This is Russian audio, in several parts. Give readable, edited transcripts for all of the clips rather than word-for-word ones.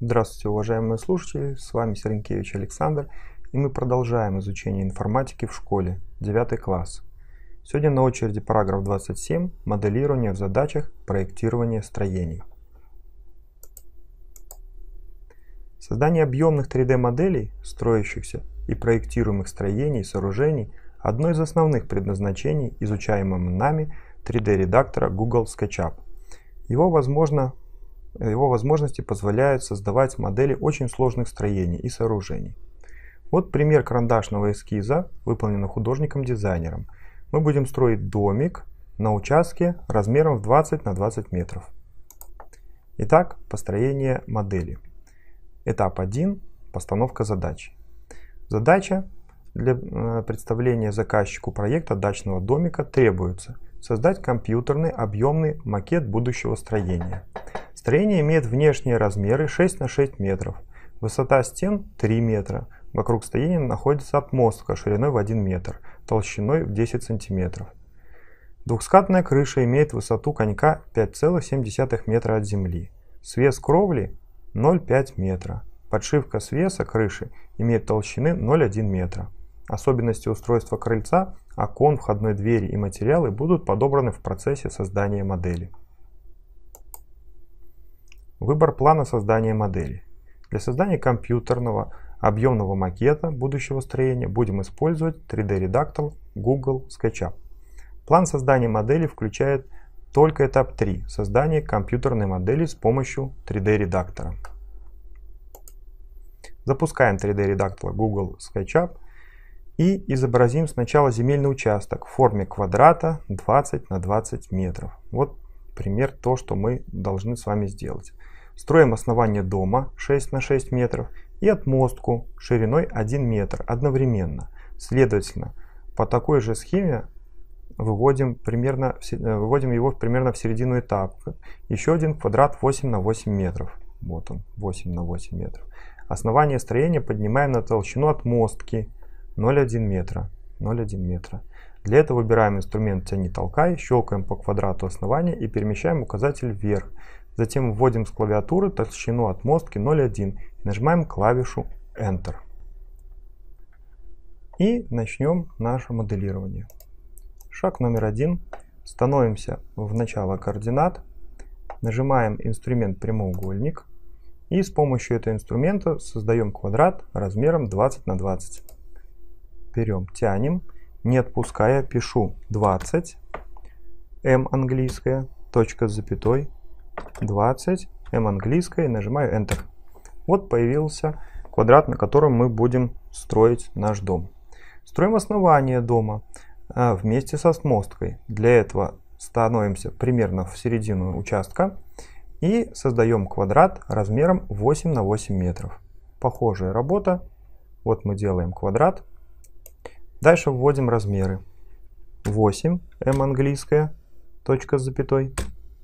Здравствуйте, уважаемые слушатели, с вами Серенкевич Александр, и мы продолжаем изучение информатики в школе, 9 класс. Сегодня на очереди параграф 27 «Моделирование в задачах проектирования строений». Создание объемных 3D-моделей, строящихся и проектируемых строений и сооружений – одно из основных предназначений изучаемого нами 3D-редактора Google SketchUp. Его возможности позволяют создавать модели очень сложных строений и сооружений. Вот пример карандашного эскиза, выполненный художником-дизайнером. Мы будем строить домик на участке размером в 20 на 20 метров. Итак, построение модели. Этап 1. Постановка задачи. Задача для представления заказчику проекта дачного домика требуется создать компьютерный объемный макет будущего строения. Строение имеет внешние размеры 6 на 6 метров, высота стен 3 метра, вокруг строения находится отмостка шириной в 1 метр, толщиной в 10 сантиметров. Двухскатная крыша имеет высоту конька 5,7 метра от земли, свес кровли 0,5 метра, подшивка свеса крыши имеет толщины 0,1 метра. Особенности устройства крыльца, окон, входной двери и материалы будут подобраны в процессе создания модели. Выбор плана создания модели. Для создания компьютерного объемного макета будущего строения будем использовать 3D-редактор Google SketchUp. План создания модели включает только этап 3 – создание компьютерной модели с помощью 3D-редактора. Запускаем 3D-редактор Google SketchUp и изобразим сначала земельный участок в форме квадрата 20 на 20 метров. Вот пример то, что мы должны с вами сделать. Строим основание дома 6 на 6 метров и отмостку шириной 1 метр одновременно. Следовательно, по такой же схеме выводим его примерно в середину этапа. Еще один квадрат 8 на 8 метров. Вот он, 8 на 8 метров. Основание строения поднимаем на толщину отмостки 0,1 метра. 0,1 метра. Для этого выбираем инструмент «Тяни-толкай», щелкаем по квадрату основания и перемещаем указатель вверх. Затем вводим с клавиатуры толщину отмостки 0,1 и нажимаем клавишу Enter. И начнем наше моделирование. Шаг номер 1. Становимся в начало координат, нажимаем инструмент «Прямоугольник» и с помощью этого инструмента создаем квадрат размером 20 на 20. Берем, тянем, не отпуская, пишу 20, М английская, точка с запятой, 20, М английская и нажимаю Enter. Вот появился квадрат, на котором мы будем строить наш дом. Строим основание дома вместе с отмосткой. Для этого становимся примерно в середину участка и создаем квадрат размером 8 на 8 метров. Похожая работа. Вот мы делаем квадрат. Дальше вводим размеры. 8, М английская, точка с запятой.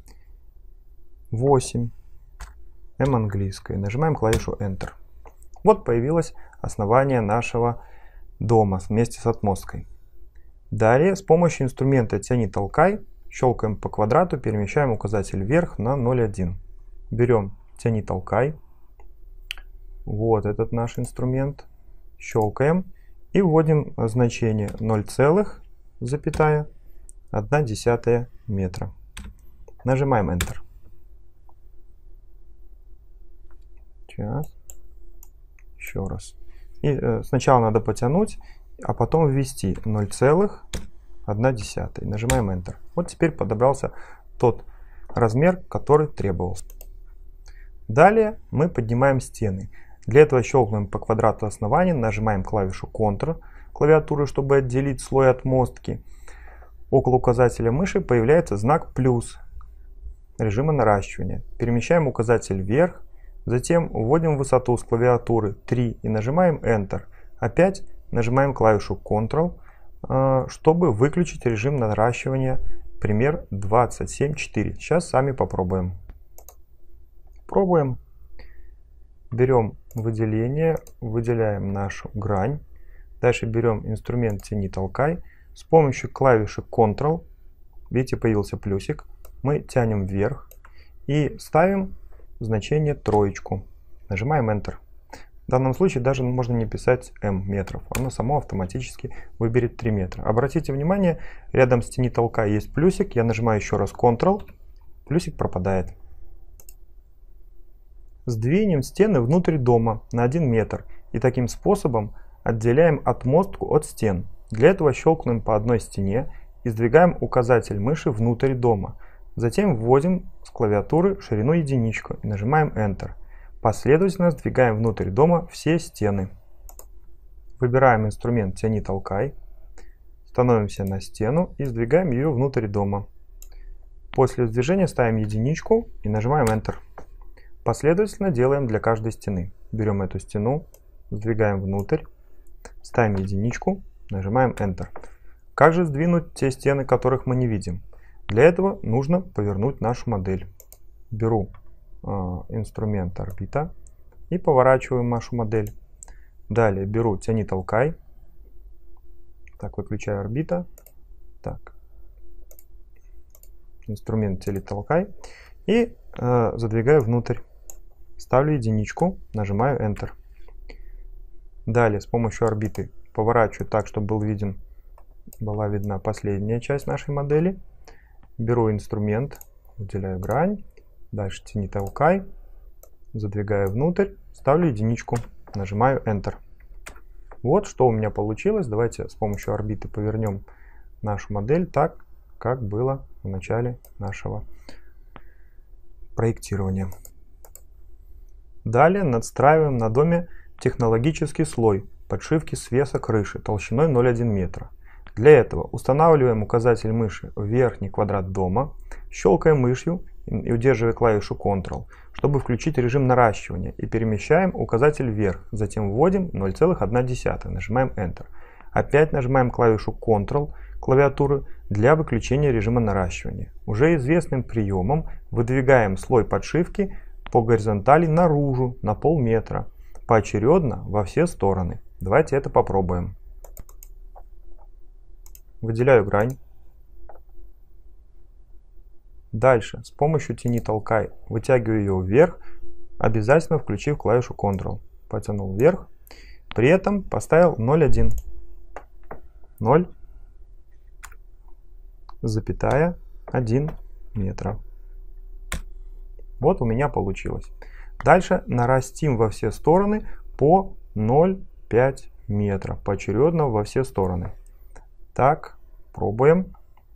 8, М английская. Нажимаем клавишу Enter. Вот появилось основание нашего дома вместе с отмосткой. Далее с помощью инструмента «Тяни-толкай» щелкаем по квадрату, перемещаем указатель вверх на 0,1. Берем «Тяни-толкай». Вот этот наш инструмент. Щелкаем и вводим значение 0,1 метра. Нажимаем Enter. Сейчас. Еще раз. И сначала надо потянуть, а потом ввести 0,1. Нажимаем Enter. Вот теперь подобрался тот размер, который требовался. Далее мы поднимаем стены. Для этого щелкаем по квадрату основания, нажимаем клавишу Ctrl клавиатуры, чтобы отделить слой отмостки. Около указателя мыши появляется знак плюс режима наращивания. Перемещаем указатель вверх, затем вводим высоту с клавиатуры 3 и нажимаем Enter. Опять нажимаем клавишу Ctrl, чтобы выключить режим наращивания, пример 27,4. Сейчас сами попробуем. Пробуем. Берем выделение, выделяем нашу грань. Дальше берем инструмент «Тяни-толкай». С помощью клавиши Ctrl, видите, появился плюсик, мы тянем вверх и ставим значение 3. Нажимаем Enter. В данном случае даже можно не писать m метров, оно само автоматически выберет 3 метра. Обратите внимание, рядом с тени толкай есть плюсик, я нажимаю еще раз Ctrl, плюсик пропадает. Сдвинем стены внутрь дома на 1 метр и таким способом отделяем отмостку от стен. Для этого щелкнем по одной стене и сдвигаем указатель мыши внутрь дома. Затем вводим с клавиатуры ширину единичку и нажимаем Enter. Последовательно сдвигаем внутрь дома все стены. Выбираем инструмент «Тяни, толкай», становимся на стену и сдвигаем ее внутрь дома. После сдвижения ставим единичку и нажимаем Enter. Последовательно делаем для каждой стены. Берем эту стену, сдвигаем внутрь, ставим единичку, нажимаем Enter. Как же сдвинуть те стены, которых мы не видим? Для этого нужно повернуть нашу модель. Беру инструмент орбита и поворачиваю нашу модель. Далее беру «Тяни, толкай». Так, выключаю орбита. Так. Инструмент «Тяни, толкай». И задвигаю внутрь. Ставлю единичку, нажимаю Enter. Далее с помощью орбиты поворачиваю так, чтобы была видна последняя часть нашей модели. Беру инструмент, выделяю грань. Дальше «Тяни, толкай», задвигаю внутрь, ставлю единичку, нажимаю Enter. Вот что у меня получилось. Давайте с помощью орбиты повернем нашу модель так, как было в начале нашего проектирования. Далее надстраиваем на доме технологический слой подшивки свеса крыши толщиной 0,1 метра. Для этого устанавливаем указатель мыши в верхний квадрат дома, щелкаем мышью и удерживая клавишу Ctrl, чтобы включить режим наращивания, и перемещаем указатель вверх, затем вводим 0,1, нажимаем Enter. Опять нажимаем клавишу Ctrl клавиатуры для выключения режима наращивания. Уже известным приемом выдвигаем слой подшивки по горизонтали наружу на полметра, поочередно во все стороны. Давайте это попробуем. Выделяю грань. Дальше с помощью «Тяни, толкай» вытягиваю ее вверх, обязательно включив клавишу Ctrl. Потянул вверх. При этом поставил 0,1. 0,1 метра. Вот у меня получилось. Дальше нарастим во все стороны по 0,5 метра, поочередно во все стороны. Так, пробуем.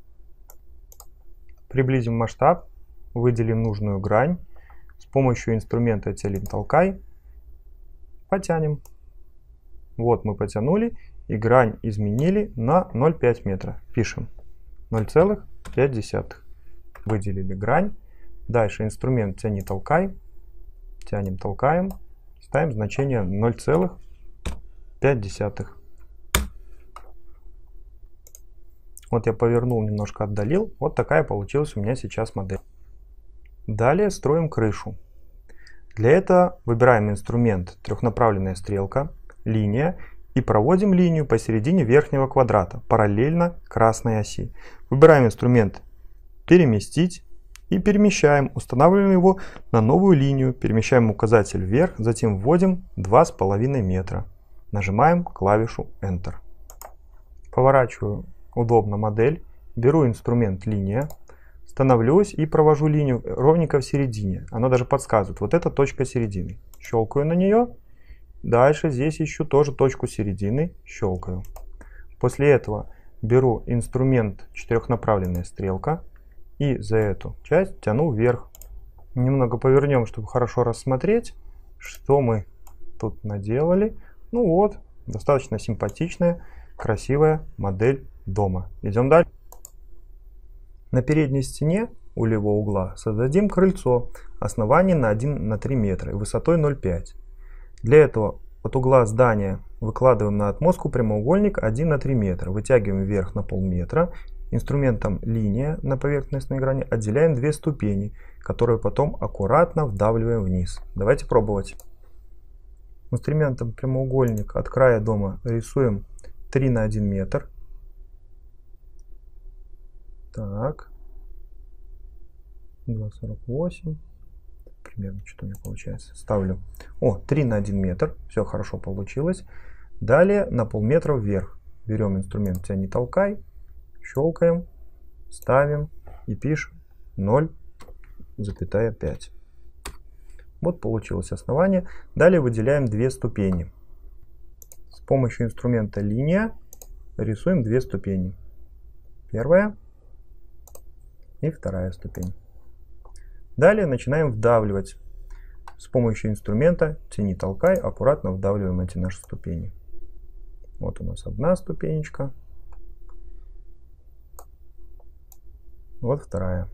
Приблизим масштаб, выделим нужную грань. С помощью инструмента «Тяни, толкай» потянем. Вот мы потянули и грань изменили на 0,5 метра. Пишем 0,5. Выделили грань. Дальше инструмент «Тяни, толкай». Тянем, толкаем. Ставим значение 0,5. Вот я повернул, немножко отдалил. Вот такая получилась у меня сейчас модель. Далее строим крышу. Для этого выбираем инструмент «Трехнаправленная стрелка», «Линия» и проводим линию посередине верхнего квадрата, параллельно красной оси. Выбираем инструмент «Переместить» и перемещаем, устанавливаем его на новую линию, перемещаем указатель вверх, затем вводим 2,5 метра. Нажимаем клавишу Enter. Поворачиваю удобно модель, беру инструмент «Линия», становлюсь и провожу линию ровненько в середине. Она даже подсказывает, вот это точка середины. Щелкаю на нее. Дальше здесь ищу тоже точку середины, щелкаю. После этого беру инструмент «Четырехнаправленная стрелка» и за эту часть тяну вверх. Немного повернем, чтобы хорошо рассмотреть, что мы тут наделали. Ну вот, достаточно симпатичная, красивая модель дома. Идем дальше. На передней стене у левого угла создадим крыльцо, основание на 1 на 3 метра и высотой 0,5. Для этого от угла здания выкладываем на отмостку прямоугольник 1 на 3 метра, вытягиваем вверх на полметра, инструментом «Линия» на поверхностной грани отделяем 2 ступени, которые потом аккуратно вдавливаем вниз. Давайте пробовать. Инструментом прямоугольник от края дома рисуем 3 на 1 метр. Так, 2,48, примерно, что у меня получается. Ставлю 3 на 1 метр. Все хорошо получилось. Далее на полметра вверх. Берем инструмент «Тебя не толкай», щелкаем, ставим и пишем 0,5. Вот получилось основание. Далее выделяем 2 ступени. С помощью инструмента «Линия» рисуем 2 ступени. Первая и вторая ступень. Далее начинаем вдавливать. С помощью инструмента «Тяни, толкай» аккуратно вдавливаем эти наши ступени. Вот у нас одна ступенечка. Вот вторая.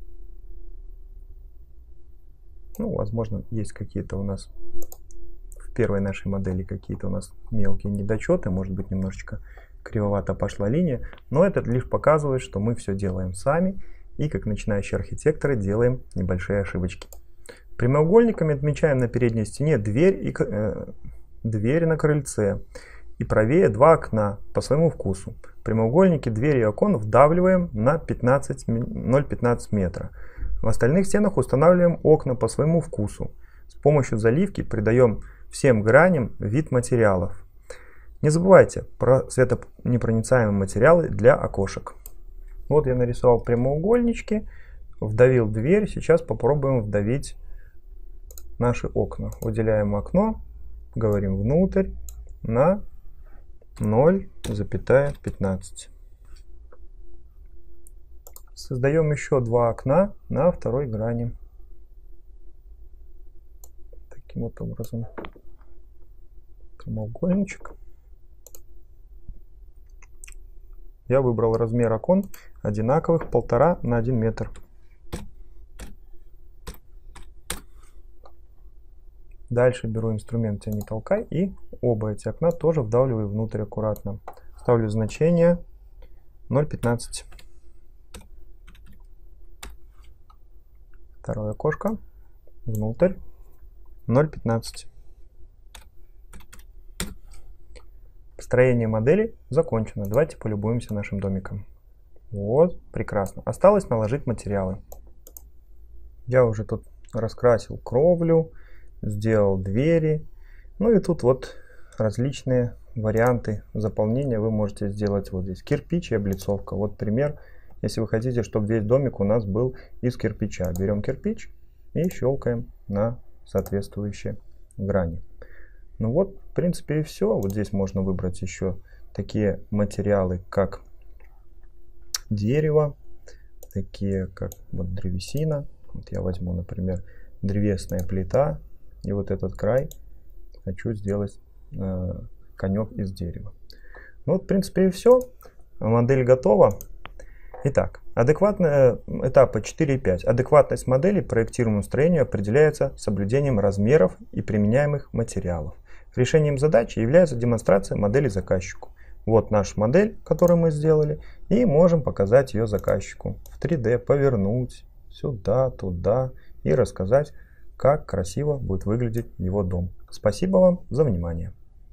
Ну, возможно, есть какие-то у нас в первой нашей модели какие-то у нас мелкие недочеты. Может быть, немножечко кривовато пошла линия. Но это лишь показывает, что мы все делаем сами. И как начинающие архитекторы делаем небольшие ошибочки. Прямоугольниками отмечаем на передней стене дверь на крыльце. И правее 2 окна по своему вкусу. Прямоугольники, двери и окон вдавливаем на 0,15 метра. В остальных стенах устанавливаем окна по своему вкусу. С помощью заливки придаем всем граням вид материалов. Не забывайте про светонепроницаемые материалы для окошек. Вот я нарисовал прямоугольнички, вдавил дверь. Сейчас попробуем вдавить наши окна. Выделяем окно, говорим внутрь на 0,15. Создаем еще 2 окна на второй грани. Таким вот образом. Прямоугольничек. Я выбрал размер окон одинаковых 1,5 на 1 метр. Дальше беру инструмент «Тебя не толкай» и оба эти окна тоже вдавливаю внутрь аккуратно. Ставлю значение 0,15. Второе окошко внутрь 0,15. Построение модели закончено. Давайте полюбуемся нашим домиком. Вот, прекрасно. Осталось наложить материалы. Я уже тут раскрасил кровлю, сделал двери. Ну и тут вот различные варианты заполнения вы можете сделать вот здесь. Кирпич и облицовка. Вот пример. Если вы хотите, чтобы весь домик у нас был из кирпича. Берем кирпич и щелкаем на соответствующие грани. Ну вот, в принципе, и все. Вот здесь можно выбрать еще такие материалы, как дерево, такие как вот древесина. Вот я возьму, например, древесная плита. И вот этот край хочу сделать конек из дерева. Ну вот, в принципе, и все. Модель готова. Итак, этапы 4 и 5. Адекватность модели проектируемому строению определяется соблюдением размеров и применяемых материалов. Решением задачи является демонстрация модели заказчику. Вот наша модель, которую мы сделали, и можем показать ее заказчику в 3D, повернуть сюда, туда и рассказать, как красиво будет выглядеть его дом. Спасибо вам за внимание.